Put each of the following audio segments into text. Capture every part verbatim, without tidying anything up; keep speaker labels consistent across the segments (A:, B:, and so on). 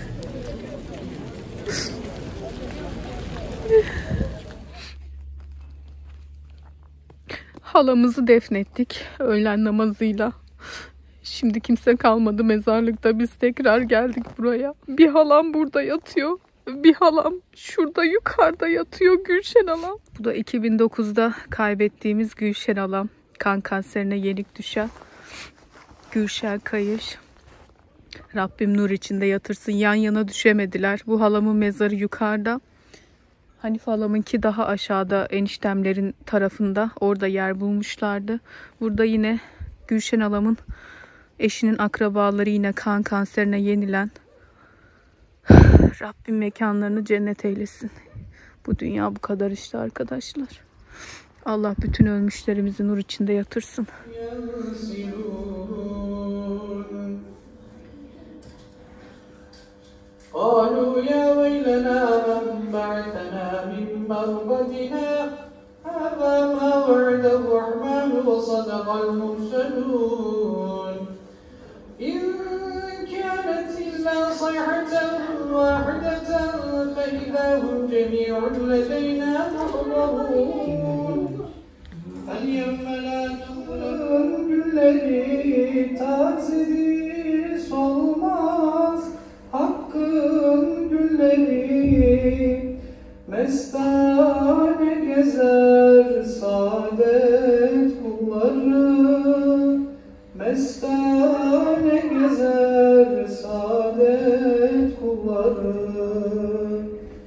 A: Halamızı defnettik öğlen namazıyla. Şimdi kimse kalmadı mezarlıkta. Biz tekrar geldik buraya. Bir halam burada yatıyor. Bir halam şurada yukarıda yatıyor, Gülşen halam. Bu da iki bin dokuzda kaybettiğimiz Gülşen halam. Kan kanserine yenik düşen Gülşen Kayış. Rabbim nur içinde yatırsın. Yan yana düşemediler. Bu halamın mezarı yukarıda. Hanife halamınki daha aşağıda, eniştemlerin tarafında. Orada yer bulmuşlardı. Burada yine Gülşen halamın eşinin akrabaları yine kan kanserine yenilen. Rabbim mekanlarını cennet eylesin. Bu dünya bu kadar işte arkadaşlar. Allah bütün ölmüşlerimizi nur içinde yatırsın. قالوا يا ويلنا من بعثنا من مرقدنا هذا ما وعد الرحمن وصدق المرسلون إن كانت إلا صيحة واحدة فإذا هم جميع لدينا محضرون اليوم لا تظلم الذي تعتدي solmaz hakkın gülleri mestane gezer saadet kulları mestane gezer saadet kulları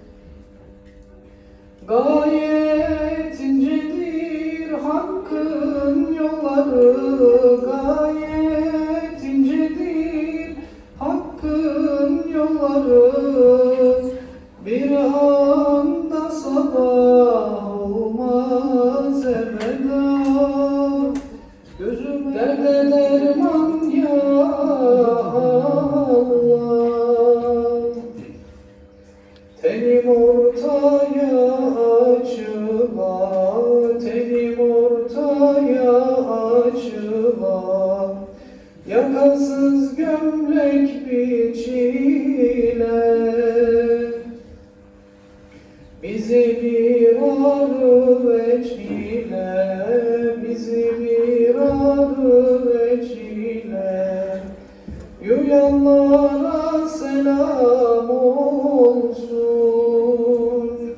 A: gayet incedir hakkın yolları gayet incedir hakkın yolları bir anda sabah olmaz ebeda gözüm derde derman ya Allah tenim ortaya açıla tenim ortaya açıla yakasız gömlek biçile bizi bir arı ve çile bizi bir arı ve çile yuyanlara selam olsun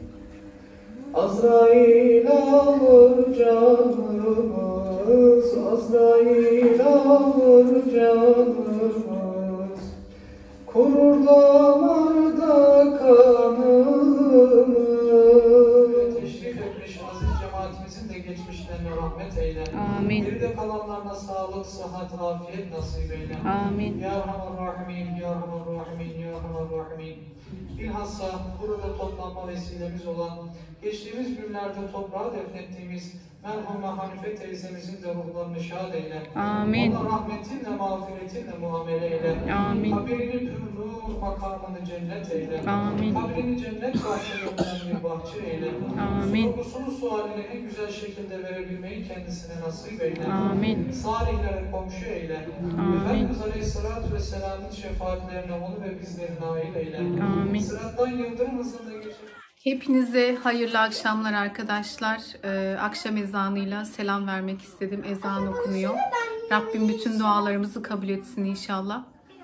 A: Azrail alır canımız Azrail alır canımız kurur damarda kanımız teşrif etmiş aziz cemaatimizin de geçmişlerine rahmet eyle. Amin. Geride kalanlarına sağlık, sıhhat, afiyet nasip eyle. Amin. Ya Rahman Rahimin, Ya Rahman Rahimin, Ya Rahman Rahimin. Bilhassa burada toplanma vesilemiz olan, geçtiğimiz günlerde toprağa defnettiğimiz merhume Hanife teyzemizin de ruhlarını şad eyle. Amin. Ona rahmetinle, mağfiretinle muamele eyle. Amin. Kabrini nur, makamını cennet eyle. Amin. Kabrini cennet bahçelerinden bir bahçe eyle. Amin. Sorgusunu sualini en güzel şekilde verebilmeyi kendisine nasip eyle. Amin. Salihlere komşu eyle. Amin. Efendimiz Aleyhisselatü Vesselam'ın şefaatlerine onu ve bizleri nail eyle. Amin. Sırattan yıldırım hızında geçir. Hepinize hayırlı akşamlar arkadaşlar. Ee, akşam ezanıyla selam vermek istedim. Ezan okunuyor. Rabbim bütün dualarımızı kabul etsin inşallah.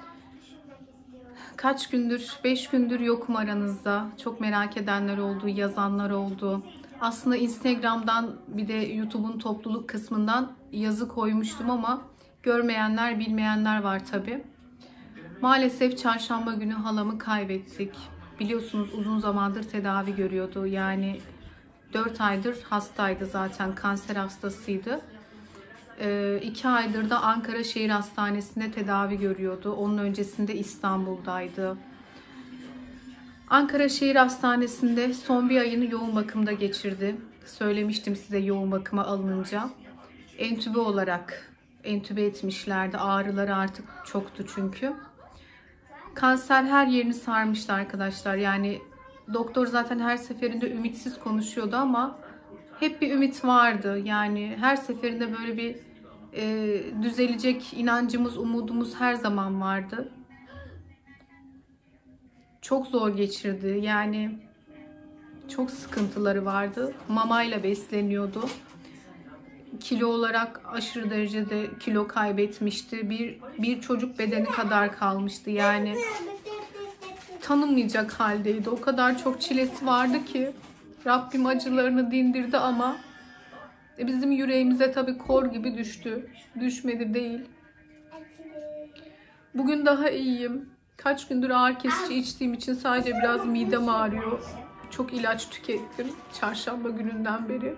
A: Kaç gündür, beş gündür yokum aranızda. Çok merak edenler oldu, yazanlar oldu. Aslında Instagram'dan bir de YouTube'un topluluk kısmından yazı koymuştum ama görmeyenler, bilmeyenler var tabii. Maalesef çarşamba günü halamı kaybettik. Biliyorsunuz uzun zamandır tedavi görüyordu. Yani dört aydır hastaydı zaten. Kanser hastasıydı. Ee, iki aydır da Ankara Şehir Hastanesi'nde tedavi görüyordu. Onun öncesinde İstanbul'daydı. Ankara Şehir Hastanesi'nde son bir ayını yoğun bakımda geçirdi. Söylemiştim size yoğun bakıma alınınca. Entübe olarak entübe etmişlerdi. Ağrıları artık çoktu çünkü. Kanser her yerini sarmıştı arkadaşlar. Yani doktor zaten her seferinde ümitsiz konuşuyordu ama hep bir ümit vardı. Yani her seferinde böyle bir e, düzelecek inancımız, umudumuz her zaman vardı.
B: çok zor geçirdi. Yani çok sıkıntıları vardı. Mamayla besleniyordu. Kilo olarak aşırı derecede kilo kaybetmişti. Bir, bir çocuk bedeni kadar kalmıştı. Yani tanınmayacak haldeydi. O kadar çok çilesi vardı ki Rabbim acılarını dindirdi ama bizim yüreğimize tabii kor gibi düştü. Düşmedi değil. Bugün daha iyiyim. Kaç gündür ağrı kesici içtiğim için sadece biraz midem ağrıyor. Çok ilaç tükettim çarşamba gününden beri.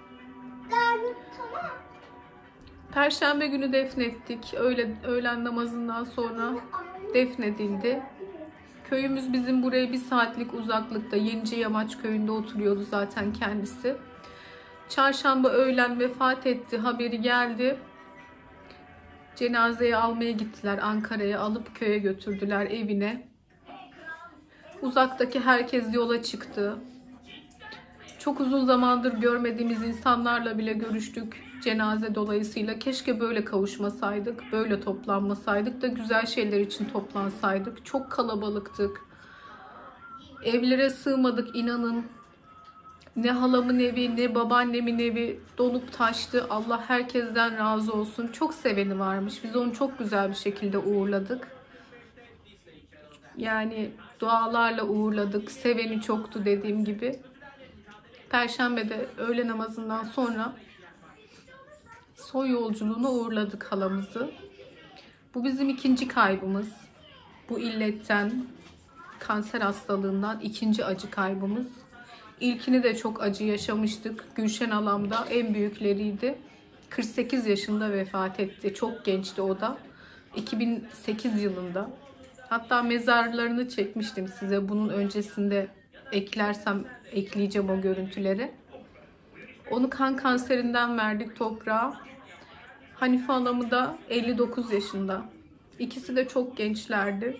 B: Perşembe günü defnettik. Öğle, öğlen namazından sonra defnedildi. Köyümüz bizim buraya bir saatlik uzaklıkta. Yeniceyamaç köyünde oturuyordu zaten kendisi. Çarşamba öğlen vefat etti. Haberi geldi. Cenazeyi almaya gittiler. Ankara'ya alıp köye götürdüler evine. Uzaktaki herkes yola çıktı. Çok uzun zamandır görmediğimiz insanlarla bile görüştük cenaze dolayısıyla. Keşke böyle kavuşmasaydık, böyle toplanmasaydık da güzel şeyler için toplansaydık. Çok kalabalıktık. Evlere sığmadık inanın. Ne halamın evi, ne babaannemin evi dolup taştı. Allah herkesten razı olsun. Çok seveni varmış. Biz onu çok güzel bir şekilde uğurladık. Yani dualarla uğurladık. Seveni çoktu dediğim gibi. Perşembe'de öğle namazından sonra son yolculuğuna uğurladık halamızı. Bu bizim ikinci kaybımız. Bu illetten, kanser hastalığından ikinci acı kaybımız. İlkini de çok acı yaşamıştık. Gülşen halamda en büyükleriydi. kırk sekiz yaşında vefat etti. Çok gençti o da. iki bin sekiz yılında. Hatta mezarlarını çekmiştim size. Bunun öncesinde eklersem ekleyeceğim o görüntüleri. Onu kan kanserinden verdik toprağa. Hanife halamı da elli dokuz yaşında. İkisi de çok gençlerdi.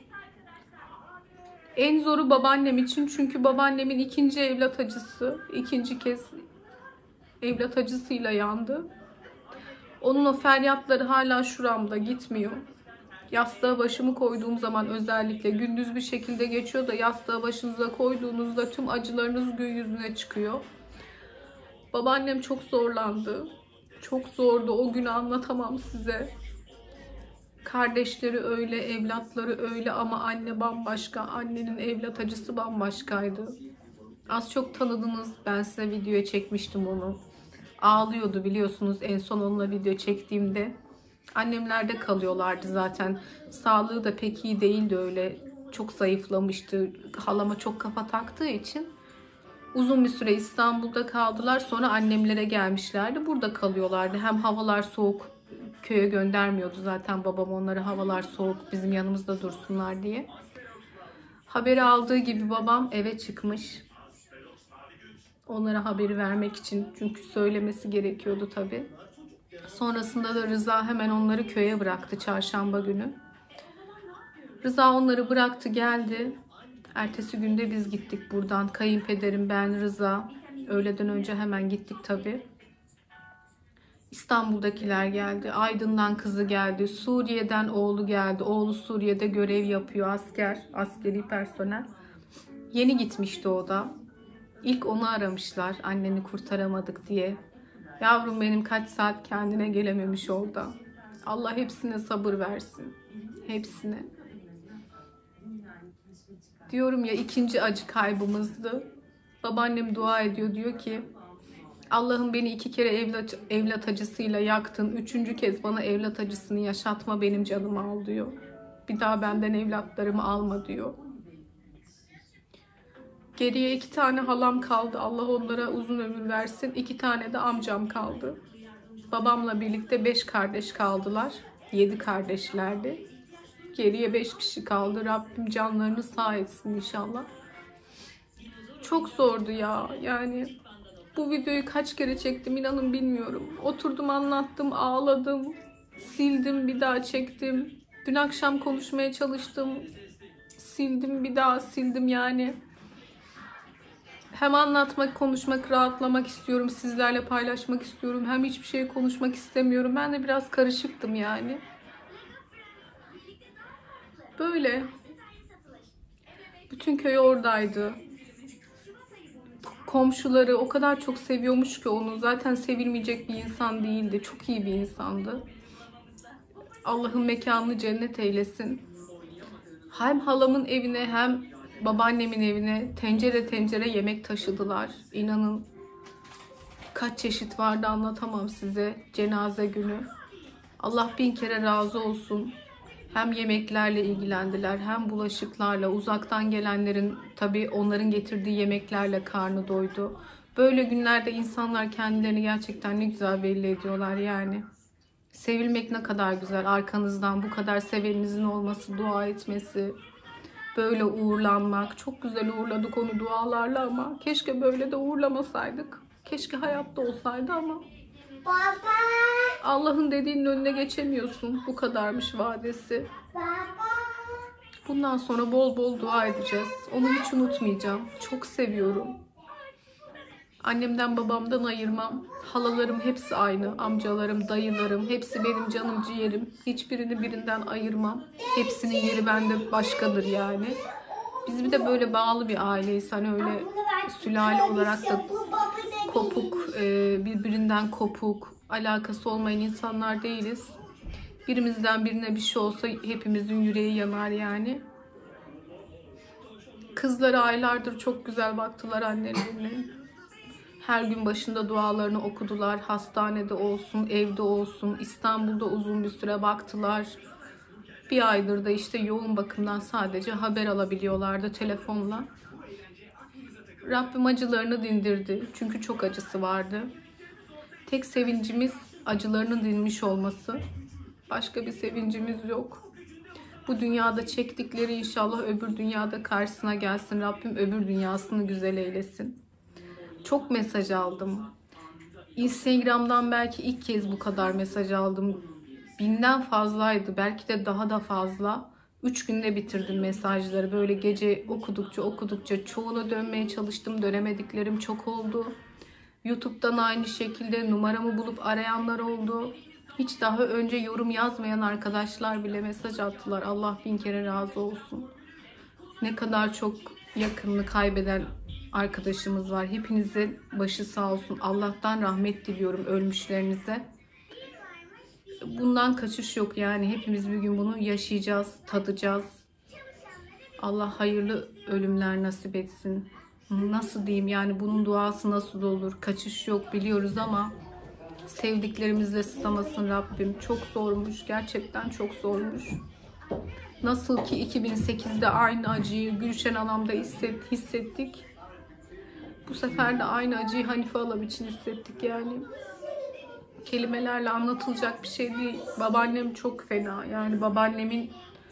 B: En zoru babaannem için çünkü babaannemin ikinci evlat acısı, ikinci kez evlat acısıyla yandı. Onun o feryatları hala şuramda gitmiyor. Yastığa başımı koyduğum zaman özellikle gündüz bir şekilde geçiyor da yastığa başınıza koyduğunuzda tüm acılarınız gün yüzüne çıkıyor. Babaannem çok zorlandı. Çok zordu. O günü anlatamam size. Kardeşleri öyle, evlatları öyle ama anne bambaşka. Annenin evlat acısı bambaşkaydı. Az çok tanıdınız. Ben size videoya çekmiştim onu. Ağlıyordu biliyorsunuz en son onunla video çektiğimde. Annemlerde kalıyorlardı zaten. Sağlığı da pek iyi değildi öyle. Çok zayıflamıştı. Halama çok kafa taktığı için. Uzun bir süre İstanbul'da kaldılar. Sonra annemlere gelmişlerdi. Burada kalıyorlardı. Hem havalar soğuk. Köye göndermiyordu zaten babam onları, havalar soğuk bizim yanımızda dursunlar diye. Haberi aldığı gibi babam eve çıkmış. Onlara haberi vermek için. Çünkü söylemesi gerekiyordu tabii. Sonrasında da Rıza hemen onları köye bıraktı çarşamba günü. Rıza onları bıraktı geldi. Ertesi günde biz gittik buradan. Kayınpederim, ben, Rıza. Öğleden önce hemen gittik tabii. İstanbul'dakiler geldi. Aydın'dan kızı geldi. Suriye'den oğlu geldi. Oğlu Suriye'de görev yapıyor. Asker, askeri personel. Yeni gitmişti o da. İlk onu aramışlar. Anneni kurtaramadık diye. Yavrum benim kaç saat kendine gelememiş orada. Allah hepsine sabır versin. Hepsine. Diyorum ya ikinci acı kaybımızdı. Babaannem dua ediyor. Diyor ki Allah'ım beni iki kere evlat, evlat acısıyla yaktın. Üçüncü kez bana evlat acısını yaşatma, benim canımı al diyor. Bir daha benden evlatlarımı alma diyor. Geriye iki tane halam kaldı. Allah onlara uzun ömür versin. İki tane de amcam kaldı. Babamla birlikte beş kardeş kaldılar. Yedi kardeşlerdi. Geriye beş kişi kaldı. Rabbim canlarını sağ etsin inşallah. Çok zordu ya. Yani bu videoyu kaç kere çektim inanın bilmiyorum. Oturdum, anlattım, ağladım, sildim, bir daha çektim. Dün akşam konuşmaya çalıştım. Sildim, bir daha sildim yani. Hem anlatmak, konuşmak, rahatlamak istiyorum. Sizlerle paylaşmak istiyorum. Hem hiçbir şey konuşmak istemiyorum. Ben de biraz karışıktım yani. Böyle. Bütün köy oradaydı. Komşuları o kadar çok seviyormuş ki onu. Zaten sevilmeyecek bir insan değildi. Çok iyi bir insandı. Allah'ın mekanını cennet eylesin. Hem halamın evine hem babaannemin evine tencere tencere yemek taşıdılar. İnanın kaç çeşit vardı anlatamam size cenaze günü. Allah bin kere razı olsun. Hem yemeklerle ilgilendiler hem bulaşıklarla. Uzaktan gelenlerin tabii onların getirdiği yemeklerle karnı doydu. Böyle günlerde insanlar kendilerini gerçekten ne güzel belli ediyorlar yani. Sevilmek ne kadar güzel. Arkanızdan bu kadar seveninizin olması, dua etmesi, böyle uğurlanmak. Çok güzel uğurladık onu dualarla ama keşke böyle de uğurlamasaydık. Keşke hayatta olsaydı ama
C: Baba.
B: Allah'ın dediğinin önüne geçemiyorsun. Bu kadarmış vadesi.
C: Baba.
B: Bundan sonra bol bol dua edeceğiz. Onu hiç unutmayacağım. Çok seviyorum. Annemden babamdan ayırmam. Halalarım hepsi aynı. Amcalarım, dayılarım hepsi benim canım ciğerim. Hiçbirini birinden ayırmam. Hepsinin yeri bende başkadır yani. Biz bir de böyle bağlı bir aileyiz. Hani öyle sülale olarak da kopuk, birbirinden kopuk, alakası olmayan insanlar değiliz. Birimizden birine bir şey olsa hepimizin yüreği yanar yani. Kızları aylardır çok güzel baktılar annelerine. Her gün başında dualarını okudular. Hastanede olsun, evde olsun, İstanbul'da uzun bir süre baktılar. Bir aydır da işte yoğun bakımdan sadece haber alabiliyorlardı telefonla. Rabbim acılarını dindirdi. Çünkü çok acısı vardı. Tek sevincimiz acılarının dinmiş olması. Başka bir sevincimiz yok. Bu dünyada çektikleri inşallah öbür dünyada karşısına gelsin. Rabbim öbür dünyasını güzel eylesin. Çok mesaj aldım. Instagram'dan belki ilk kez bu kadar mesaj aldım. Binden fazlaydı. Belki de daha da fazla. Üç günde bitirdim mesajları. Böyle gece okudukça okudukça çoğuna dönmeye çalıştım. Dönemediklerim çok oldu. YouTube'dan aynı şekilde numaramı bulup arayanlar oldu. Hiç daha önce yorum yazmayan arkadaşlar bile mesaj attılar. Allah bin kere razı olsun. Ne kadar çok yakınını kaybeden arkadaşımız var. Hepinize başı sağ olsun. Allah'tan rahmet diliyorum ölmüşlerinize. Bundan kaçış yok yani. Hepimiz bir gün bunu yaşayacağız, tadacağız. Allah hayırlı ölümler nasip etsin. Nasıl diyeyim yani bunun duası nasıl olur? Kaçış yok biliyoruz ama sevdiklerimizle sınamasın Rabbim. Çok zormuş. Gerçekten çok zormuş. Nasıl ki iki bin sekizde aynı acıyı Gülşen Anam'da hissettik. Bu sefer de aynı acıyı Hanife Alam için hissettik yani. Kelimelerle anlatılacak bir şey değil. Babaannem çok fena. Yani babaannemin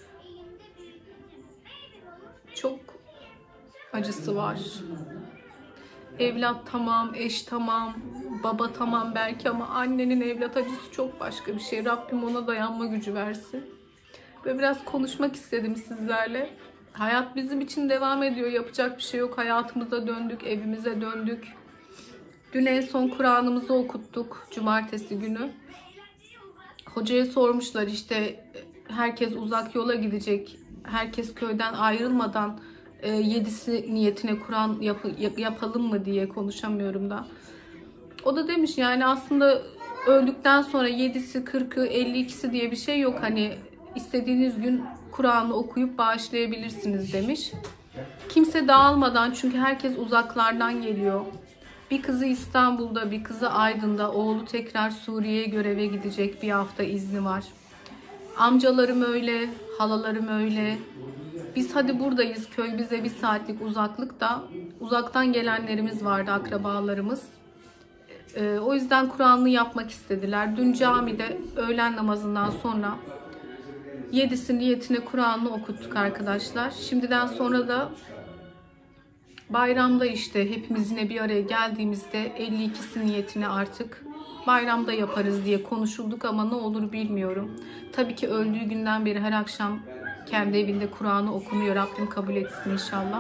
B: çok acısı var. Evlat tamam, eş tamam, baba tamam belki ama annenin evlat acısı çok başka bir şey. Rabbim ona dayanma gücü versin. Böyle biraz konuşmak istedim sizlerle. Hayat bizim için devam ediyor. Yapacak bir şey yok. Hayatımıza döndük, evimize döndük. Dün en son Kur'an'ımızı okuttuk. Cumartesi günü. Hocaya sormuşlar işte herkes uzak yola gidecek. Herkes köyden ayrılmadan e, yedisi niyetine Kur'an yap yapalım mı diye konuşamıyorum da. O da demiş yani aslında öldükten sonra yedisi, kırkı, elli ikisi diye bir şey yok. Hani istediğiniz gün Kur'an'ı okuyup bağışlayabilirsiniz demiş. Kimse dağılmadan çünkü herkes uzaklardan geliyor. Bir kızı İstanbul'da, bir kızı Aydın'da, oğlu tekrar Suriye'ye göreve gidecek, bir hafta izni var. Amcalarım öyle, halalarım öyle. Biz hadi buradayız, köy bize bir saatlik uzaklıkta. Uzaktan gelenlerimiz vardı, akrabalarımız. Ee, o yüzden Kur'an'lı yapmak istediler. Dün camide öğlen namazından sonra yedisi niyetine Kur'an'lı okuttuk arkadaşlar. Şimdiden sonra da bayramda işte hepimiz yine bir araya geldiğimizde elli ikisi niyetine artık bayramda yaparız diye konuşulduk ama ne olur bilmiyorum. Tabii ki öldüğü günden beri her akşam kendi evinde Kur'an'ı okunuyor. Rabbim kabul etsin inşallah.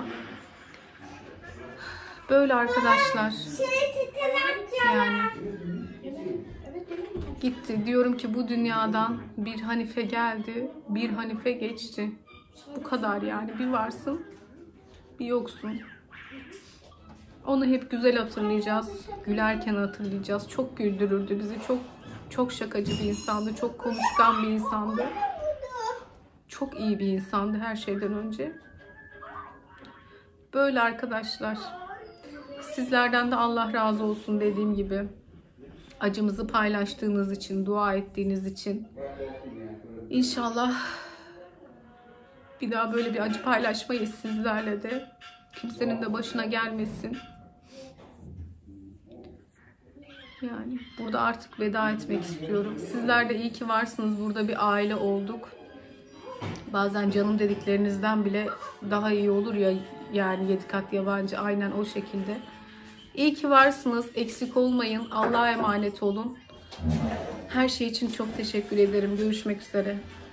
B: Böyle arkadaşlar. Yani gitti. Diyorum ki bu dünyadan bir Hanife geldi, bir Hanife geçti. Bu kadar yani. Bir varsın, bir yoksun. Onu hep güzel hatırlayacağız. Gülerken hatırlayacağız. Çok güldürürdü bizi. Çok çok şakacı bir insandı. Çok konuşkan bir insandı. Çok iyi bir insandı her şeyden önce. Böyle arkadaşlar. Sizlerden de Allah razı olsun dediğim gibi. Acımızı paylaştığınız için, dua ettiğiniz için. İnşallah bir daha böyle bir acı paylaşmayız sizlerle de. Kimsenin de başına gelmesin. Yani burada artık veda etmek istiyorum. Sizler de iyi ki varsınız. Burada bir aile olduk. Bazen canım dediklerinizden bile daha iyi olur ya, yani yedi kat yabancı, aynen o şekilde. İyi ki varsınız. Eksik olmayın. Allah'a emanet olun. Her şey için çok teşekkür ederim. Görüşmek üzere.